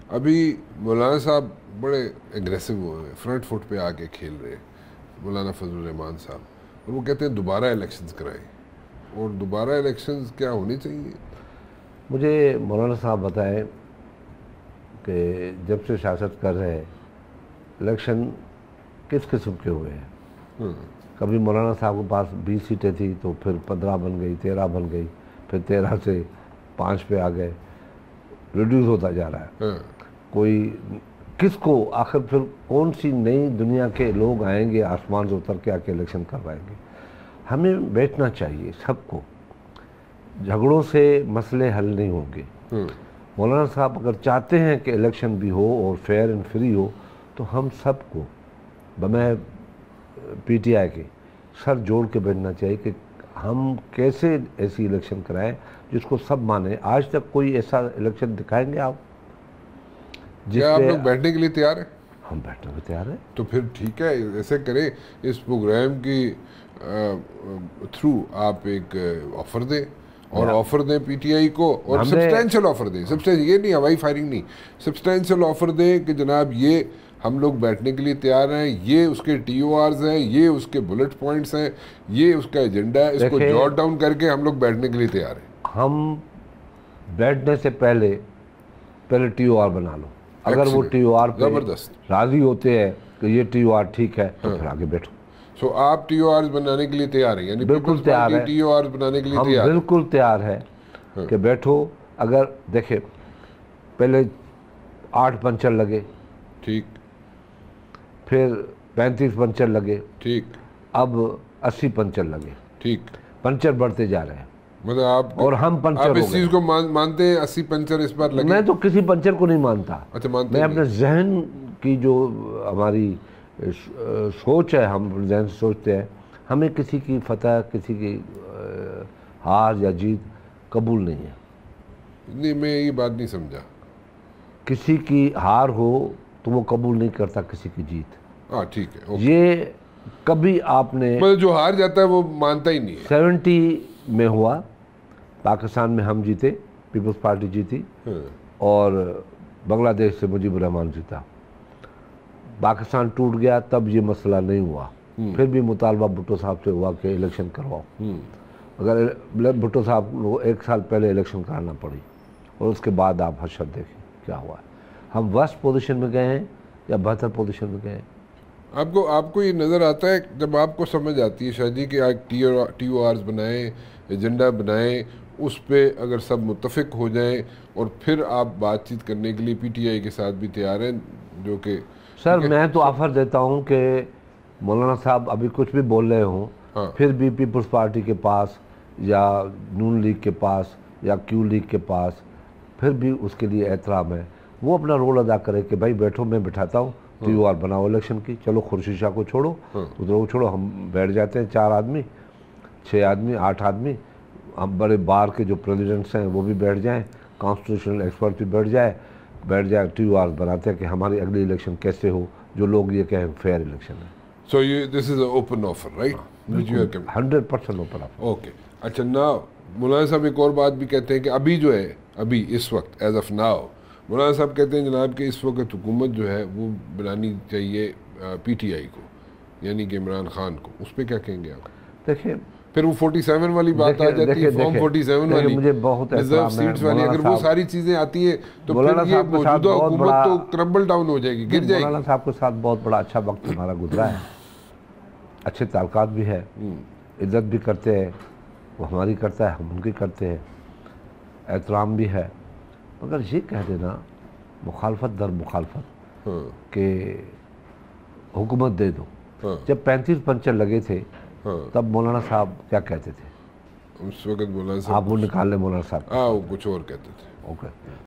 अभी मौलाना साहब बड़े एग्रेसिव हुए हैं, फ्रंट फुट पे आके खेल रहे हैं, मौलाना फजल रहमान साहब, और वो कहते हैं दोबारा इलेक्शंस कराएं। और दोबारा इलेक्शंस क्या होनी चाहिए? मुझे मौलाना साहब बताएं कि जब से सियासत कर रहे हैं इलेक्शन किस किस्म के हुए हैं। कभी मौलाना साहब के पास 20 सीटें थी तो फिर 15 बन गई, 13 बन गई, फिर 13 से 5 पे आ गए, रिड्यूस होता जा रहा है। कोई किसको आखिर फिर कौन सी नई दुनिया के लोग आएंगे आसमान से उतर के आके इलेक्शन करवाएंगे। हमें बैठना चाहिए सबको, झगड़ों से मसले हल नहीं होंगे। मौलाना साहब अगर चाहते हैं कि इलेक्शन भी हो और फेयर एंड फ्री हो तो हम सबको बमै पीटीआई के सर जोड़ के बैठना चाहिए कि हम कैसे ऐसी इलेक्शन कराएं जिसको सब माने। आज तक कोई ऐसा इलेक्शन दिखाएंगे आप क्या आप लोग बैठने के लिए तैयार हैं? हम बैठने को तैयार हैं। तो फिर ठीक है, ऐसे करें, इस प्रोग्राम की थ्रू आप एक ऑफर दें, और ऑफर दें पीटीआई को, और सब्सटेंशियल ऑफर दें। सब्सटेंशियल, ये नहीं हवाई फायरिंग नहीं, सब्सटेंशियल ऑफर दें कि जनाब ये हम लोग बैठने के लिए तैयार हैं, ये उसके टीओआरस हैं, ये उसके बुलेट पॉइंट्स हैं, ये उसका एजेंडा है, इसको जॉट डाउन करके हम लोग बैठने के लिए तैयार हैं। हम बैठने से पहले टीओआर बना लो। अगर वो टीओआर पे जबरदस्त राजी होते हैं कि ये टीओआर ठीक है तो फिर आगे बैठो। सो आप टीओआर बनाने के लिए तैयार हैं? यानी बिल्कुल तैयार है, टीओआर बनाने के लिए तैयार, हम बिल्कुल तैयार है कि बैठो। अगर देखे पहले 8 पंचर लगे, ठीक, फिर 35 पंचर लगे, ठीक, अब 80 पंचर लगे, ठीक, पंचर बढ़ते जा रहे हैं। मतलब आप और हम पंचर आप इस चीज को मानते हैं 80 पंचर इस बार लगे? मैं तो किसी पंचर को नहीं मानता। अच्छा, मानते मैं अपने जहन की जो हमारी सोच है, हम जहन से सोचते हैं, हमें किसी की फतह, किसी की हार या जीत कबूल नहीं है। नहीं, मैं ये बात नहीं समझा। किसी की हार हो तो वो कबूल नहीं करता किसी की जीत। हाँ ठीक है, ये कभी आपने मतलब जो हार जाता है वो मानता ही नहीं है। 70 में हुआ, पाकिस्तान में हम जीते, पीपल्स पार्टी जीती, और बांग्लादेश से मुजीबुर रहमान जीता। पाकिस्तान टूट गया तब ये मसला नहीं हुआ, फिर भी मुतालबा भुट्टो साहब से हुआ कि इलेक्शन करवाओ। अगर भुट्टो साहब को 1 साल पहले इलेक्शन कराना पड़ी, और उसके बाद आप हशर देखें क्या हुआ है। हम वर्स्ट पोजीशन में गए हैं या बेहतर पोजीशन में गए हैं? आपको ये नज़र आता है जब आपको समझ आती है शायद कि आप टीओआरस बनाएं, एजेंडा बनाएं, उस पर अगर सब मुत्तफिक हो जाएं, और फिर आप बातचीत करने के लिए पीटीआई के साथ भी तैयार हैं, जो कि सर मैं तो ऑफर देता हूं कि मौलाना साहब अभी कुछ भी बोल रहे हों, फिर भी पीपल्स पार्टी के पास या नून लीग के पास या क्यू लीग के पास फिर भी उसके लिए एहतराम है। वो अपना रोल अदा करे कि भाई बैठो, मैं बिठाता हूँ, टीओआर बनाओ इलेक्शन की। चलो खुर्शीद शाह को छोड़ो, उधर को छोड़ो, हम बैठ जाते हैं 4 आदमी, 6 आदमी, 8 आदमी, हम बड़े बार के जो प्रेसिडेंट्स हैं वो भी बैठ जाएं, कॉन्स्टिट्यूशनल एक्सपर्ट भी बैठ जाए, टीओआर बनाते हैं कि हमारी अगली इलेक्शन कैसे हो, जो लोग ये कहें फेयर इलेक्शन है। सो ये this is open offer, right? 100% open offer. Okay, अच्छा ना, मौलाना साहब एक और बात भी कहते हैं कि अभी जो है, अभी इस वक्त एज ऑफ नाउ, मौलाना साहब कहते हैं जनाब कि इस वक्त हुकूमत जो है वो बनानी चाहिए पीटीआई को, यानी कि इमरान खान को। उस पर क्या कहेंगे आप? देखिए, फिर वो 47 वाली बात आ जाती है, फॉर्म 47 वाली, मुझे बहुत रिजर्व सीट्स वाली, अगर वो सारी चीज़ें आती हैं तो फिर ये मौजूदा हुकूमत तो क्रम्बल डाउन हो जाएगी, गिर जाएगी। मौलाना साहब के साथ बहुत बड़ा अच्छा वक्त हमारा गुजरा है, अच्छे ताल्लुकात भी है, इज्जत भी करते हैं, वो हमारी करता है, हम उनकी करते हैं, एहतराम भी है। मगर ये कह देना मुखालफत दर मुखालफत के हुकूमत दे दो। जब 35 पंचर लगे थे तब मौलाना साहब क्या कहते थे? उस वक्त मौलाना साहब, आप वो निकाल लें, मौलाना साहब वो कुछ और कहते थे। ओके,